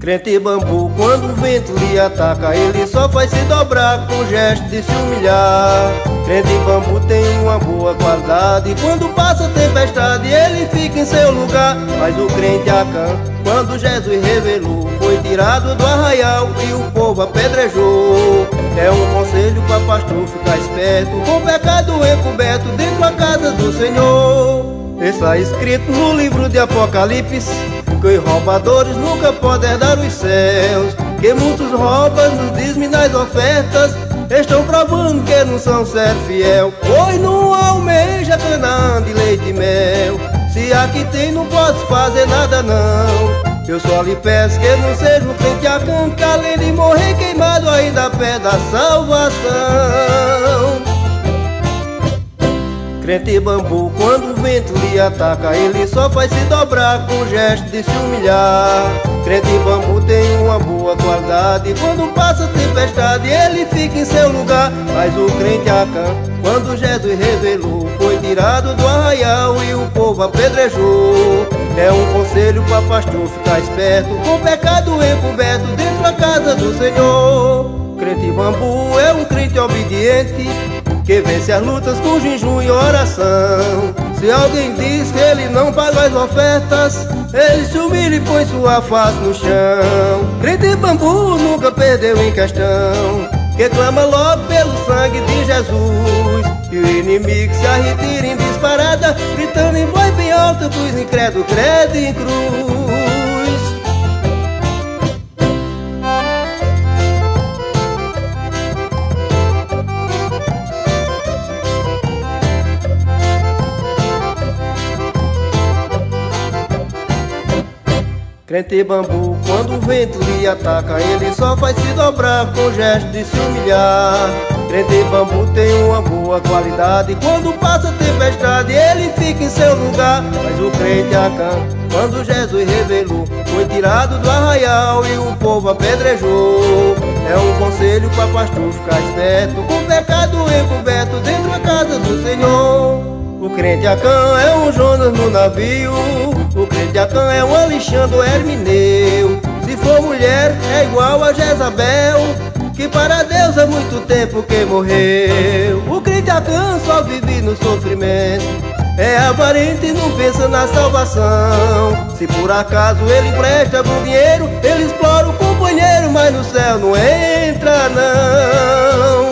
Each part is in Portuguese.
Crente bambu, quando o vento lhe ataca, ele só faz se dobrar com gesto de se humilhar. Crente bambu tem uma boa qualidade, quando passa a tempestade ele fica em seu lugar. Mas o crente Acã, quando Jesus revelou, foi tirado do arraial e o povo apedrejou. É um conselho para pastor ficar esperto, com o pecado encoberto dentro da casa do Senhor. Está escrito no livro de Apocalipse que os roubadores nunca podem herdar os céus, que muitos roubam nos dízimos nas ofertas, estão provando que não são servo fiel. Pois não almeja Canaã de leite e mel, se aqui tem não posso fazer nada não. Eu só lhe peço que não seja um crente Acã, que além de morrer queimado ainda pede a salvação. Crente bambu, quando o vento lhe ataca, ele só faz se dobrar com gesto de se humilhar. Crente bambu tem uma boa qualidade, quando passa a tempestade ele fica em seu lugar. Mas o crente Acã, quando Jesus revelou, foi tirado do arraial e o povo apedrejou. É um conselho para pastor ficar esperto, com o pecado encoberto dentro da casa do Senhor. Crente bambu é um crente obediente, que vence as lutas com jejum e oração. Se alguém diz que ele não paga as ofertas, ele se humilha e põe sua face no chão. Crente bambu nunca perdeu em questão, que clama logo pelo sangue de Jesus. E o inimigo se arretira em disparada, gritando em voz bem alta, cruz em credo, credo em cruz. Crente bambu, quando o vento lhe ataca, ele só faz se dobrar com gesto de se humilhar. Crente bambu tem uma boa qualidade, quando passa a tempestade ele fica em seu lugar. Mas o crente Acã, quando Jesus revelou, foi tirado do arraial e o povo apedrejou. É um conselho para pastor ficar esperto, com o pecado encoberto dentro da casa do Senhor. O crente Acã é um Jonas no navio, o crente Acã é um Alexandre Hermineu. Se for mulher é igual a Jezabel, que para Deus há muito tempo que morreu. O crente Acã só vive no sofrimento, é aparente e não pensa na salvação. Se por acaso ele empresta algum dinheiro, ele explora o companheiro, mas no céu não entra não.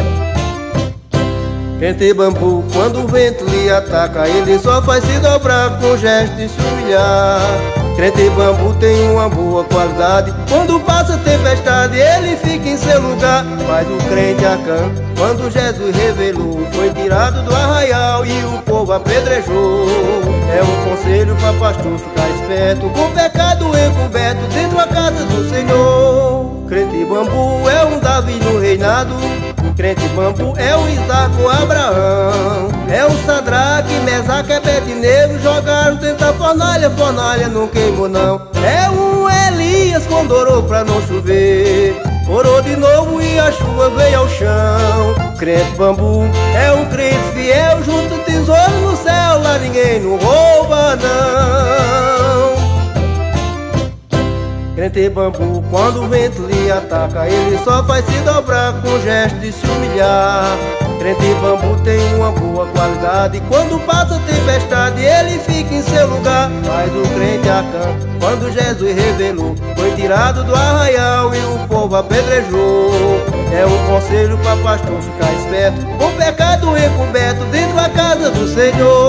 Crente bambu, quando o vento lhe ataca, ele só faz se dobrar com gesto de se humilhar. Crente bambu tem uma boa qualidade, quando passa a tempestade ele fica em seu lugar. Mas o crente Acã, quando Jesus revelou, foi tirado do arraial e o povo apedrejou. É um conselho para pastor ficar esperto, com o pecado encoberto dentro da casa do Senhor. Crente bambu é um Davi no reinado, crente bambu é o Isaac, o Abraão, é o Sadraque, Mesaque, Abednego, jogaram dentro da fornalha, fornalha não queimou não. É um Elias quando orou pra não chover, orou de novo e a chuva veio ao chão. Crente bambu é um crente fiel, junto tesouro no céu, lá ninguém não rouba não. Crente bambu, quando o vento lhe ataca, ele só faz se dobrar com gesto de se humilhar. Crente bambu tem uma boa qualidade, quando passa a tempestade ele fica em seu lugar. Mas o crente Acã, quando Jesus revelou, foi tirado do arraial e o povo apedrejou. É um conselho para pastor ficar esperto, com o pecado encoberto dentro da casa do Senhor.